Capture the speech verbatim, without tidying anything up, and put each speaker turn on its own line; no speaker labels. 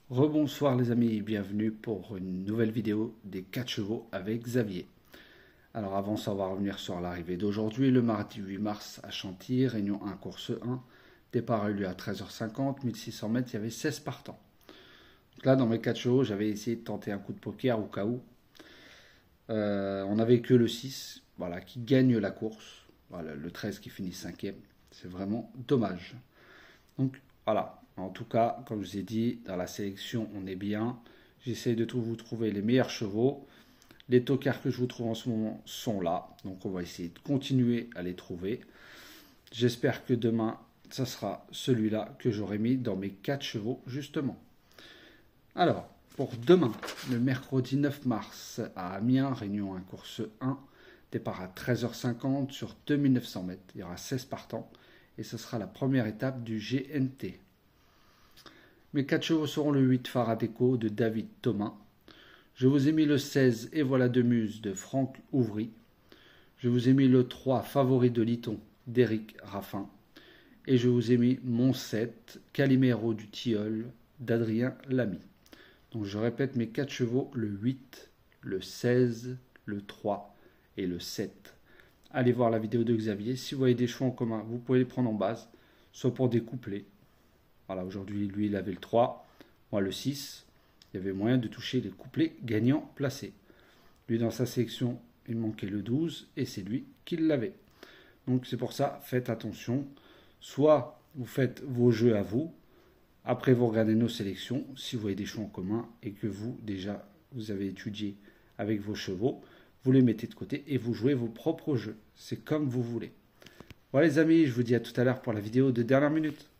Rebonsoir les amis, bienvenue pour une nouvelle vidéo des quatre chevaux avec Xavier. Alors avant ça, on va revenir sur l'arrivée d'aujourd'hui, le mardi huit mars à Chantilly, réunion un, course un. Départ a eu lieu à treize heures cinquante, mille six cents mètres, il y avait seize partants. Donc là, dans mes quatre chevaux, j'avais essayé de tenter un coup de poker au cas où. Euh, on n'avait que le six, voilà, qui gagne la course. Voilà, le treize qui finit cinquième. C'est vraiment dommage. Donc voilà, en tout cas, comme je vous ai dit, dans la sélection, on est bien. J'essaie de tout vous trouver les meilleurs chevaux. Les tocards que je vous trouve en ce moment sont là. Donc on va essayer de continuer à les trouver. J'espère que demain, ça sera celui-là que j'aurai mis dans mes quatre chevaux, justement. Alors, pour demain, le mercredi neuf mars à Amiens, réunion un, course un. Départ à treize heures cinquante sur deux mille neuf cents mètres. Il y aura seize partants. Et ce sera la première étape du G N T. Mes quatre chevaux seront le huit Faradeco de David Thomas. Je vous ai mis le seize Et voilà de Muse de Franck Ouvry. Je vous ai mis le trois Favori de Liton d'Éric Raffin. Et je vous ai mis mon sept Calimero du Tilleul d'Adrien Lamy. Donc je répète mes quatre chevaux, le huit, le seize, le trois et le sept. Allez voir la vidéo de Xavier. Si vous voyez des chevaux en commun, vous pouvez les prendre en base, soit pour des couplets. Voilà, aujourd'hui, lui, il avait le trois, moi le six. Il y avait moyen de toucher les couplets gagnants placés. Lui, dans sa sélection, il manquait le douze et c'est lui qui l'avait. Donc c'est pour ça, faites attention. Soit vous faites vos jeux à vous, après vous regardez nos sélections, si vous voyez des chevaux en commun et que vous, déjà, vous avez étudié avec vos chevaux, vous les mettez de côté et vous jouez vos propres jeux. C'est comme vous voulez. Voilà les amis, je vous dis à tout à l'heure pour la vidéo de dernière minute.